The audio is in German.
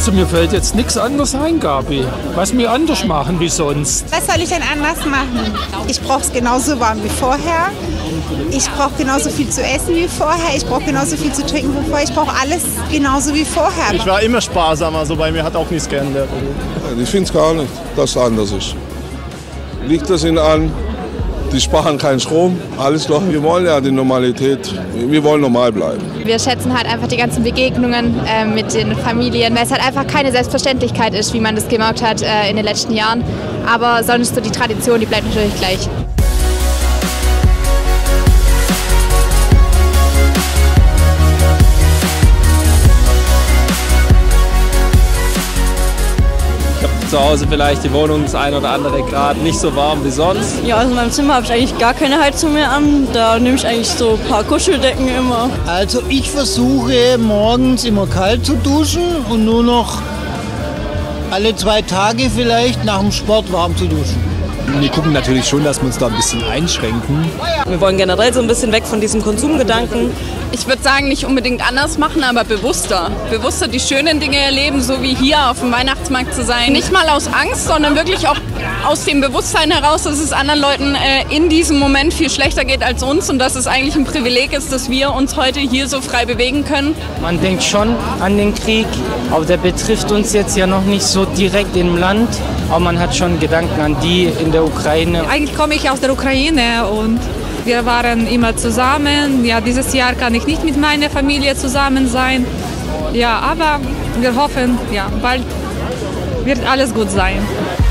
Also mir fällt jetzt nichts anderes ein, Gabi. Was wir anders machen wie sonst. Was soll ich denn anders machen? Ich brauche es genauso warm wie vorher. Ich brauche genauso viel zu essen wie vorher. Ich brauche genauso viel zu trinken wie vorher. Ich brauche alles genauso wie vorher. Ich war immer sparsamer, also bei mir hat auch nichts geändert. Ich finde es gar nicht, dass es anders ist. Liegt das ihnen an? Die sparen keinen Strom, alles klar. Wir wollen ja die Normalität, wir wollen normal bleiben. Wir schätzen halt einfach die ganzen Begegnungen mit den Familien, weil es halt einfach keine Selbstverständlichkeit ist, wie man das gemerkt hat in den letzten Jahren. Aber sonst so die Tradition, die bleibt natürlich gleich. Zu Hause vielleicht die Wohnung das ein oder andere Grad nicht so warm wie sonst. Ja, also in meinem Zimmer habe ich eigentlich gar keine Heizung mehr an. Da nehme ich eigentlich so ein paar Kuscheldecken immer. Also ich versuche morgens immer kalt zu duschen und nur noch alle 2 Tage vielleicht nach dem Sport warm zu duschen. Wir gucken natürlich schon, dass wir uns da ein bisschen einschränken. Wir wollen generell so ein bisschen weg von diesem Konsumgedanken. Ich würde sagen, nicht unbedingt anders machen, aber bewusster. Bewusster die schönen Dinge erleben, so wie hier auf dem Weihnachtsmarkt zu sein. Nicht mal aus Angst, sondern wirklich auch aus dem Bewusstsein heraus, dass es anderen Leuten in diesem Moment viel schlechter geht als uns und dass es eigentlich ein Privileg ist, dass wir uns heute hier so frei bewegen können. Man denkt schon an den Krieg, aber der betrifft uns jetzt ja noch nicht so direkt im Land. Aber man hat schon Gedanken an die in der Ukraine. Eigentlich komme ich aus der Ukraine und wir waren immer zusammen. Ja, dieses Jahr kann ich nicht mit meiner Familie zusammen sein. Ja, aber wir hoffen, ja, bald wird alles gut sein.